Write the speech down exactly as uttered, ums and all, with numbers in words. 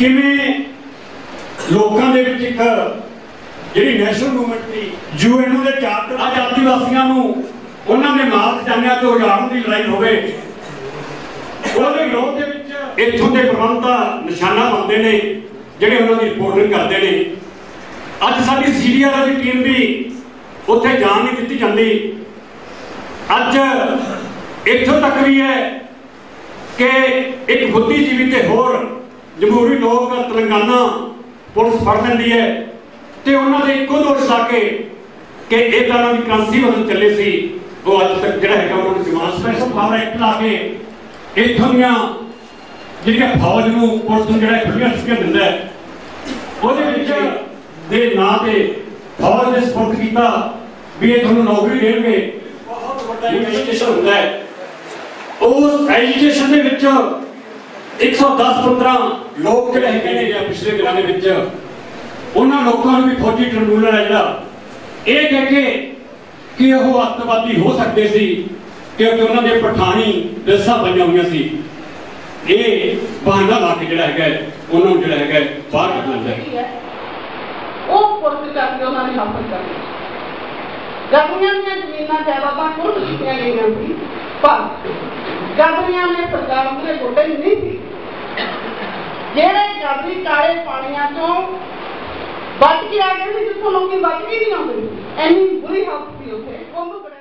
किवें लोकां दे विच इक जिहड़ी नैशनल मूवमेंट थी यूएनओ दे चार्टर अज आदिवासियों नूं उन्हां दे मार खजानिਆਂ ਤੋਂ ਉਜਾੜਨ ਦੀ लड़ाई होवे ਉਹਦੇ ਵਿਰੋਧ ਦੇ ਵਿੱਚ ਇੱਥੋਂ ਦੇ ਪ੍ਰਬੰਧ ਦਾ ਨਿਸ਼ਾਨਾ ਬਣਦੇ ਨੇ ਜਿਹੜੇ ਉਹਨਾਂ ਦੀ ਰਿਪੋਰਟਿੰਗ ਕਰਦੇ ਨੇ। ਅੱਜ ਸਾਡੀ ਸੀਡੀਆਰ ਦੀ ਟੀਮ ਵੀ ਉੱਥੇ ਜਾਣ ਨਹੀਂ ਦਿੱਤੀ ਜਾਂਦੀ। ਅੱਜ ਇੱਥੋਂ ਤੱਕ ਵੀ ਹੈ कि एक बुद्धिजीवी ते होर जमहूरी लोग तेलंगाना पुलिस फड़ लैंदी है तो उन्होंने इको दोष ला के कि ये तरह की कॉन्स्टिट्यूशन चले सी वो अज तक जो है उन्होंने जवान स्पैशल पावर एक्ट ला के इतों जी फौज को पुलिस को जो खुलियां छुट्टियां दिंदा है वो नाँ से फौज ने सपुर्द किया भी ये तुहानूं नौकरी देंगे। बहुत बड़ा इन्वेस्टिगेशन होता है उस एजुकेशन के विच एक सौ दस पंद्रह लोग जिहड़े हैगे ने पिछले दिनों के विच उन्हां लोकां नूं भी फौजी ट्रिब्यूनल है जिहड़ा ये कह के कि वो अतवादी हो सकते सी क्योंकि उन्हां दे पठानी दसां पईयां होईयां सी ये बहाना ला के जिहड़ा हैगा उन्हां नूं जिहड़ा हैगा बाहर कढना है वो पुलिस करके उन्हां ने हासिल कर लिया। गवर्नर ने जमीनां जायदादां कुल कीतियां गईयां सी पर गवर्नर ने सरकार के गोडे नहीं थी जेड़े गवर्नरी काले पानियां चों बच के आ गए जिसको लोग बच के नहीं आते इन्नी बुरी हालत थी उत्थे।